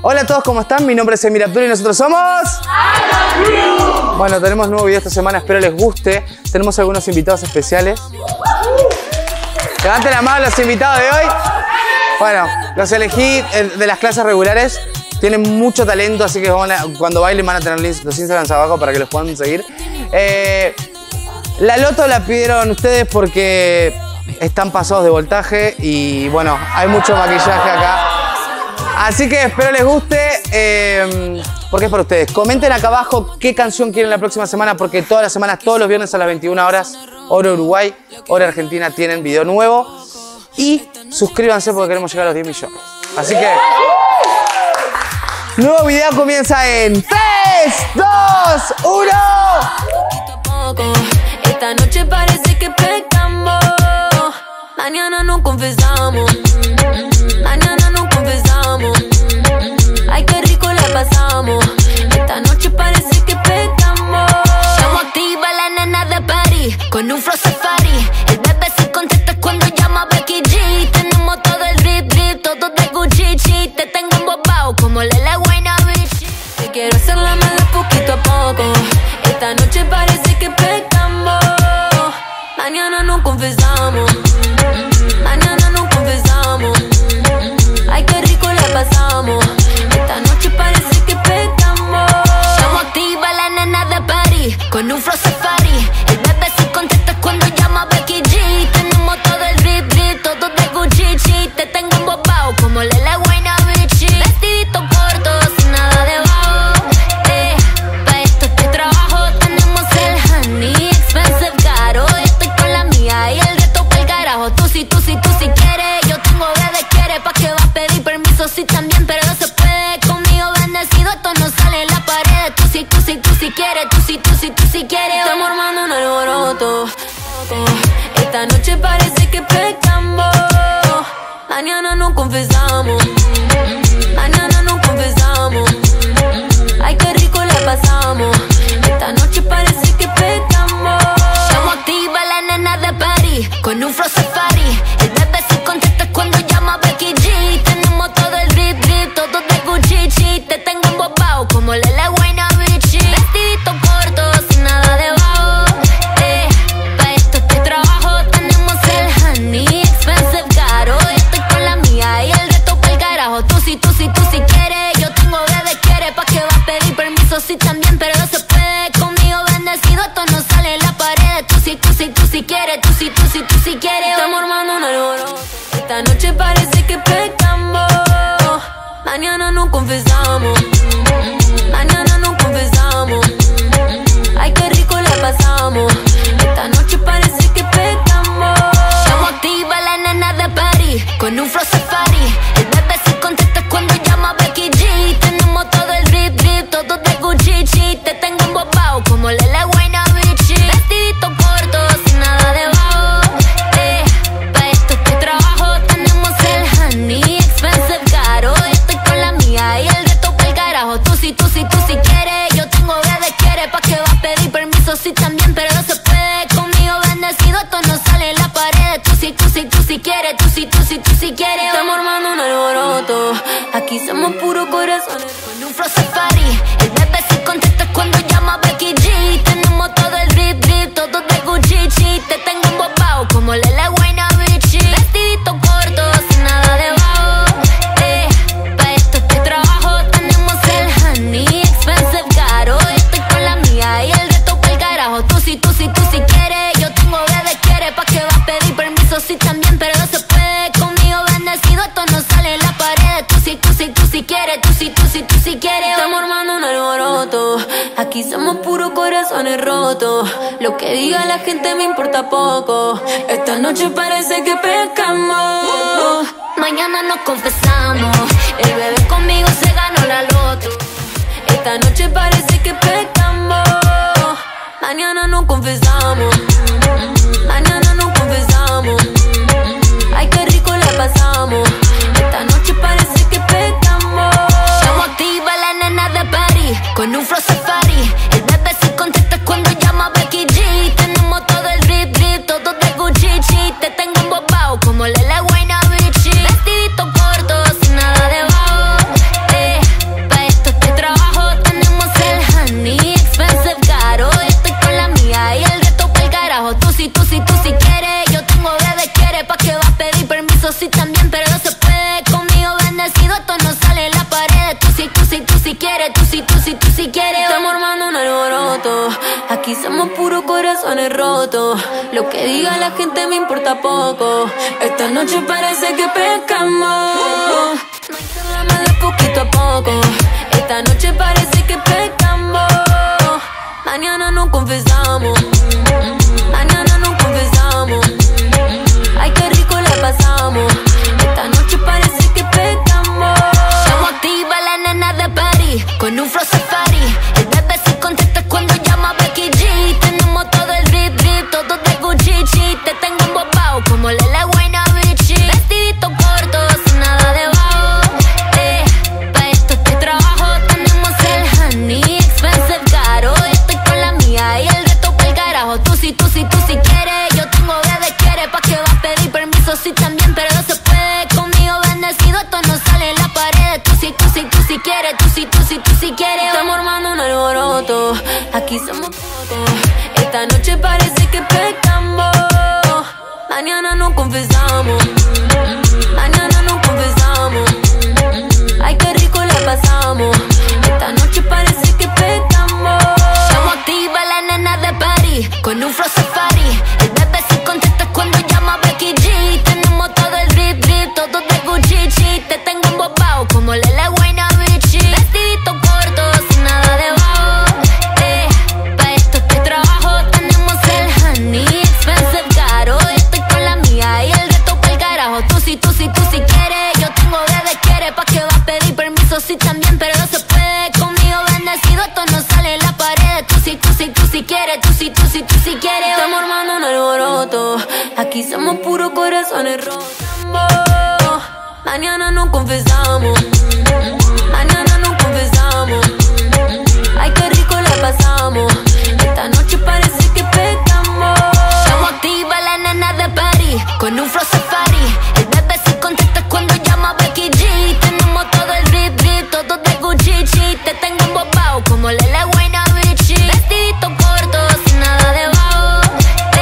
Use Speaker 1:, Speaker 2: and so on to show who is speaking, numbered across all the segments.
Speaker 1: Hola a todos, ¿cómo están? Mi nombre es Emir Abdul y nosotros somos... Bueno, tenemos nuevo video esta semana, espero les guste. Tenemos algunos invitados especiales. Levanten la mano los invitados de hoy. Bueno, los elegí de las clases regulares. Tienen mucho talento, así que cuando bailen van a tener los Instagrams abajo para que los puedan seguir. La loto la pidieron ustedes porque están pasados de voltaje y bueno, hay mucho maquillaje acá. Así que espero les guste, porque es para ustedes. Comenten acá abajo qué canción quieren la próxima semana, porque todas las semanas, todos los viernes a las 21 horas, hora Uruguay, hora Argentina, tienen video nuevo. Y suscríbanse porque queremos llegar a los 10 millones. Así que... nuevo video comienza en 3, 2, 1.
Speaker 2: Esta noche parece que pecamos. Mañana no confesamos. Mañana no confesamos. Ay, qué rico la pasamos. Esta noche parece que pecamos. Estamos activa la nena de party con un flow safari. El bebé se contesta cuando llama Becky G. Tenemos todo el drip, todo de Gucci. Te tengo embobado como Lela Guayna Bitch. Te quiero hacer la mala poquito a poco. Esta noche parece que pecamos. Mañana no confesamos. Mañana no confesamos. Ay, qué rico la pasamos. Esta noche parece que pecamos. Estamos activa la nena de party con un flow safari. El bebé se contesta cuando llama Becky G. Tenemos todo el drip, todo de Gucci. Te tengo embobado como Lela Guayna Bitch. Vestidito corto, sin nada debajo. Pa' esto que trabajo tenemos el honey expensive caro. Estoy con la mía y el resto pa'l carajo. Tú si quieres, yo tengo bebé quiere. Pa' que va a pedir permiso, sí también, pero no se puede. Conmigo bendecido, esto no sale en la pared. Tú si quieres, tú si quieres. Estamos armando un alboroto. Esta noche parece que pecamos. Mañana no confesamos. Mañana no confesamos. Ay, qué rico la pasamos. Esta noche parece que pecamos. Estamos activa la nena de party con un flow safari. El bebé se contesta cuando llama Becky G. Tenemos todo el drip, todo de Gucci. Te tengo embobado como Lela Guayna Bitch. Vestidito corto, sin nada debajo. Pa' esto que trabajo tenemos el honey expensive caro. Estoy con la mía y el resto pa'l carajo. Tú si quieres, yo tengo bebé quiere. Pa' que va a pedir permiso, sí también, pero no se puede. Conmigo bendecido, esto no sale en la pared. Tú si quieres, tú si quieres. Estamos armando un alboroto. Esta noche parece que pecamos. Mañana no confesamos. Mañana no confesamos. Ay, qué rico la pasamos. Esta noche parece que pecamos. Estamos activa la nena de party con un flow safari. El bebé se contesta cuando llama Becky G. Tenemos todo el drip, todo de Gucci. Te tengo embobado como Lela Guayna Bitch. Vestidito corto, sin nada debajo. Pa' esto que trabajo tenemos el honey expensive caro. Estoy con la mía y el resto pa'l carajo. Tú si quieres, yo tengo bebé quiere. Pa' que va a pedir permiso, sí también, pero no se puede. Conmigo bendecido, esto no sale en la pared. Tú si quieres, tú si quieres. Estamos armando un alboroto. Aquí somos puros corazones con un flow safari. El bebé se contesta cuando llama Becky G. Tenemos todo el drip, todo de Gucci. Te tengo embobado como Lela Guayna Bitch. Vestidito corto, sin nada debajo. Pa' esto que trabajo tenemos el honey expensive caro. Estoy con la mía y el resto pa'l carajo. Tú si quieres, yo tengo bebé quiere. Pa' que va a pedir permiso, sí también, pero no se puede. Conmigo bendecido, esto no sale en la pared. Tú si quieres, tú si quieres. Estamos armando un alboroto. Aquí somos puros corazones rotos. Lo que diga la gente me importa poco. Esta noche parece que pecamos. Mañana nos confesamos. El bebé conmigo se ganó la loto. Esta noche parece que pecamos. Mañana no confesamos. Mañana no confesamos. Ay, qué rico la pasamos. Esta noche parece que pecamos. Estamos activa la nena de party con un flow safari. El bebé se contesta cuando llama Becky G. Tenemos todo el drip, todo de Gucci. Te tengo embobado como Lela Guayna Bitch. Vestidito corto, sin nada debajo. Aquí somos puros corazones rotos. Lo que diga la gente me importa poco. Esta noche parece que pescamos. De poquito a poco. Esta noche parece que pescamos. Mañana nos confesamos. Mañana nos confesamos. Ay, qué rico la pasamos. Esta noche parece que pescamos.
Speaker 3: Llamo activa la nena de París con un flow safari. El bebé se contesta cuando llama a Becky G. Tenemos todo el drip drip, todo de Gucci. Te tengo embobado como Lela Guayna Bichi. Vestidito corto, sin nada debajo. Pa' esto este trabajo tenemos el honey expensive caro. Estoy con la mía y el resto pa'l carajo. Tú si quieres, yo tengo bebé quiere. Pa' que vas a pedir permiso, sí también, pero no se puede. Conmigo bendecido, esto no sale en la pared. Tú si quieres, tú si quieres.
Speaker 2: Estamos armando un alboroto. Aquí somos pocos. Esta noche parece que pescamos. Mañana nos confesamos. Mañana nos confesamos. Ay, qué rico la pasamos. Esta noche parece que pescamos.
Speaker 3: Llamo activa la nena de París con un flow safari. El bebé se contesta cuando llama a Becky G. Tenemos todo el drip drip, todo de Gucci. Te tengo embobado como Lela Guayna Bichi. Vestidito corto, sin nada debajo. Pa' esto este trabajo tenemos el honey expensive caro. Estoy con la mía y el resto pa'l carajo. Tú si quieres, yo tengo bebé quiere. Pa' que vas a pedir permiso, sí también, pero no se puede. Conmigo bendecido, esto no sale en la pared. Tú si quieres, tú si quieres.
Speaker 2: Estamos armando un alboroto. Aquí somos puros corazones rotos. Mañana nos confesamos. Mañana nos confesamos. Ay, qué rico la pasamos. Esta noche parece que pescamos.
Speaker 3: Llamo activa la nena de París con un flow safari. El bebé se contesta cuando llama a Becky G. Tenemos todo el drip drip, todo de Gucci. Te tengo embobado como Lela Guayna Bichi. Vestidito corto, sin nada debajo.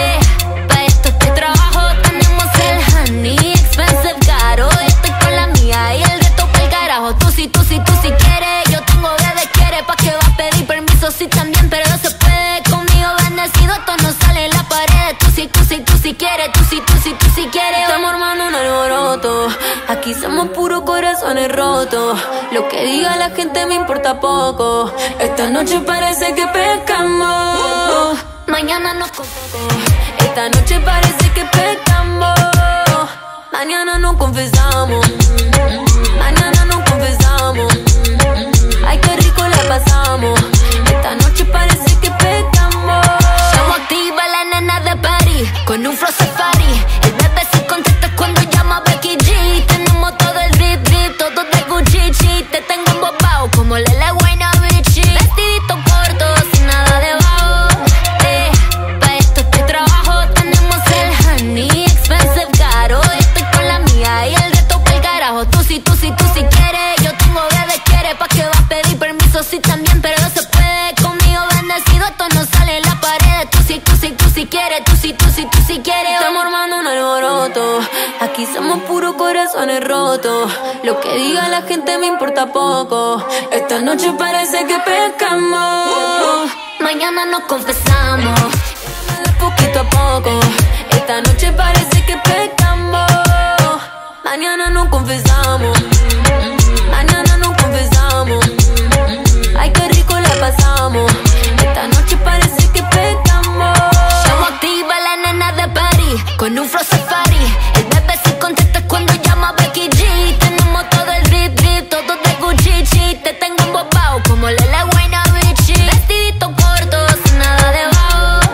Speaker 3: Pa' esto este trabajo tenemos el honey expensive caro. Estoy con la mía y el resto pa'l carajo. Tú si quieres, yo tengo bebé quiere. Pa' que vas a pedir permiso, sí también, pero no se puede. Conmigo bendecido, esto no sale en la pared. Tú si quieres, tú si quieres.
Speaker 2: Estamos armando un alboroto. Aquí somos puros corazones rotos. Lo que diga la gente me importa poco. Esta noche parece que pescamos.
Speaker 3: Mañana nos confesamos.
Speaker 2: Esta noche parece que pescamos. Mañana nos confesamos. Mañana nos confesamos. Ay, qué rico la pasamos. Esta noche parece que pescamos.
Speaker 3: Llamo activa la nena de París con un flow safari. El bebé se contesta cuando llama a Becky G. Tenemos todo el drip drip, todo de Gucci. Te tengo embobado como Lela Guayna Bichi. Vestidito corto, sin nada debajo. Pa' esto este trabajo tenemos el honey expensive caro. Estoy con la mía y el resto pa'l carajo. Tú si quieres, yo tengo bebé quiere. Pa' que vas a pedir permiso, sí también, pero no se puede. Conmigo bendecido, esto no sale en la pared. Tú si quieres, tú si quieres.
Speaker 2: Estamos armando un alboroto. Aquí somos puros corazones rotos. Lo que diga la gente me importa poco. Esta noche parece que pescamos.
Speaker 3: Mañana nos confesamos.
Speaker 2: De poquito a poco. Esta noche parece que pescamos. Mañana nos confesamos. Mañana nos confesamos. Ay, qué rico la pasamos. Esta noche parece que pescamos.
Speaker 3: Llamo activa la nena de París con un flow safari. El bebé se contesta cuando llama a Becky G. Tenemos todo el drip drip, todo de Gucci. Te tengo embobado como Lela Guayna Bichi. Vestidito corto, sin nada debajo.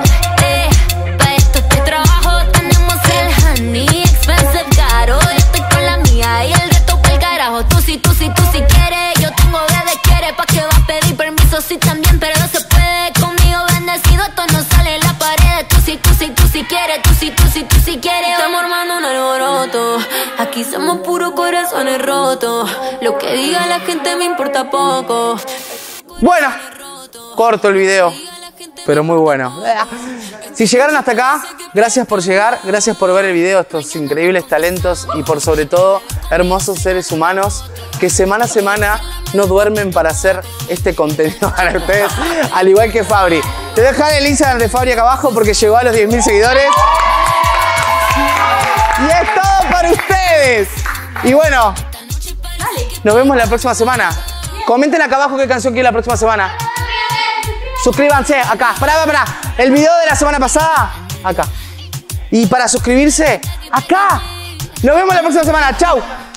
Speaker 3: Pa' esto este trabajo tenemos el honey expensive caro. Estoy con la mía y el resto pa'l carajo. Tú si quieres, yo tengo bebé quiere. Pa' que vas a pedir permiso, sí también, pero no se puede. Conmigo bendecido, esto no sale en la pared. Tú si quieres, tú si quieres.
Speaker 2: Estamos armando un alboroto. Aquí somos puros corazones rotos. Lo que diga la gente me importa poco.
Speaker 1: Bueno, corto el video, pero muy bueno. Si llegaron hasta acá, gracias por llegar, gracias por ver el video, estos increíbles talentos y por sobre todo hermosos seres humanos que semana a semana no duermen para hacer este contenido para ustedes, al igual que Fabri. Te voy a dejar el Instagram de Fabri acá abajo porque llegó a los 10.000 seguidores. Y es todo para ustedes. Y bueno, nos vemos la próxima semana. Comenten acá abajo qué canción quieren la próxima semana. Suscríbanse acá. Pará. El video de la semana pasada, acá. Y para suscribirse, acá. Nos vemos la próxima semana. Chau.